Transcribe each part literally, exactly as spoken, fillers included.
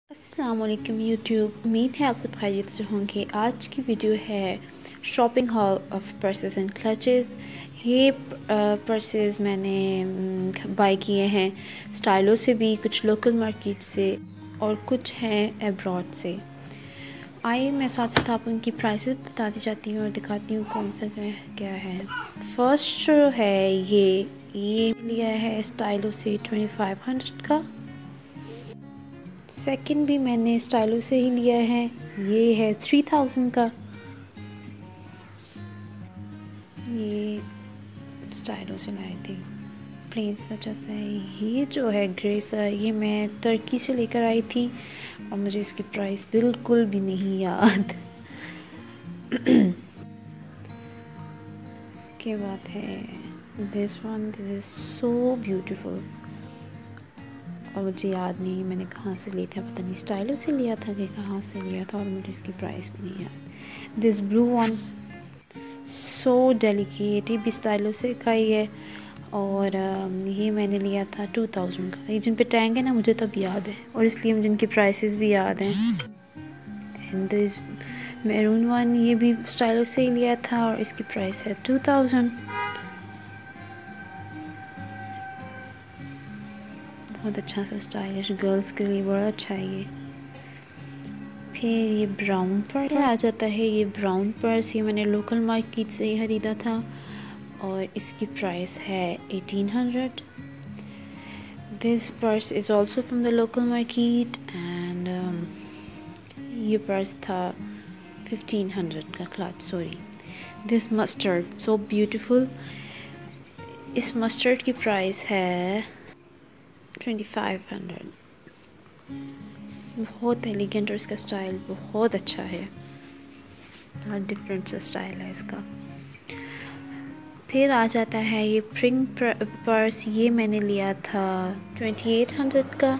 अस्सलाम वालेकुम यूट्यूब। उम्मीद है आप सब खैरियत से होंगे। आज की वीडियो है shopping haul of purses and clutches. ये पर्सेस मैंने बाय किए हैं स्टाइलो से भी, कुछ लोकल मार्केट से और कुछ हैं अब्रॉड से। आइए मैं साथ साथ आप उनकी प्राइसेस बताती जाती हूँ और दिखाती हूँ कौन सा क्या है। फर्स्ट जो है ये ये लिया है स्टाइलो से ट्वेंटी फाइव हंड्रेड का। सेकंड भी मैंने स्टाइलो से ही लिया है, ये है थ्री थाउजेंड का। ये स्टाइलो से लाई थी, प्लेन सा जैसा है। ये जो है ग्रे सा, ये मैं टर्की से लेकर आई थी और मुझे इसकी प्राइस बिल्कुल भी नहीं याद। इसके बाद है this one, this is so beautiful और मुझे याद नहीं मैंने कहाँ से लिया था, पता नहीं स्टाइलो से लिया था कि कहाँ से लिया था और मुझे इसकी प्राइस भी नहीं याद। This blue one so delicate, ये भी स्टाइलो से का ही है और ये मैंने लिया था टू थाउजेंड का। ये जिन पे टैग है ना मुझे तब याद है और इसलिए मुझे इनकी प्राइसेस भी याद हैं। एंड दिस मैरून वन, ये भी स्टाइलो से ही लिया था और इसकी प्राइस है टू थाउजेंड। बहुत अच्छा सा स्टाइलिश गर्ल्स के लिए बड़ा अच्छा है ये। फिर ये ब्राउन पर्स आ जाता है। ये ब्राउन पर्स ये मैंने लोकल मार्केट से ही ख़रीदा था और इसकी प्राइस है eighteen hundred. This purse is also from the local market and ये पर्स था फिफ्टीन हंड्रेड का clutch, sorry. This mustard so beautiful, इस मस्टर्ड की प्राइस है ट्वेंटी फाइव हंड्रेड। बहुत एलिगेंट और इसका स्टाइल बहुत अच्छा है, बहुत डिफरेंट सा स्टाइल है इसका। फिर आ जाता है ये प्रिंग पर्स, ये मैंने लिया था ट्वेंटी एट हंड्रेड का।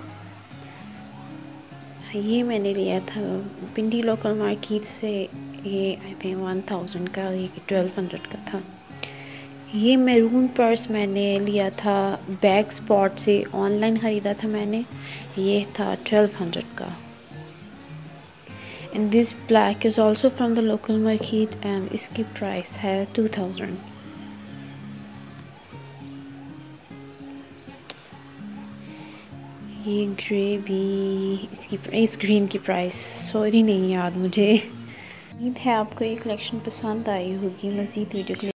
ये मैंने लिया था पिंडी लोकल मार्केट से, ये आई थिंक वन थाउजेंड का, ये ट्वेल्व हंड्रेड का था। ये मैरून पर्स मैंने लिया था बैग स्पॉट से, ऑनलाइन ख़रीदा था मैंने, ये था ट्वेल्व हंड्रेड का। And this black is also from the local market and इसकी प्राइस है टू थाउजेंड। ये ग्रे भी, इसकी इस ग्रीन की प्राइस सॉरी नहीं याद मुझे। उम्मीद है आपको ये कलेक्शन पसंद आई होगी। मज़ीद वीडियो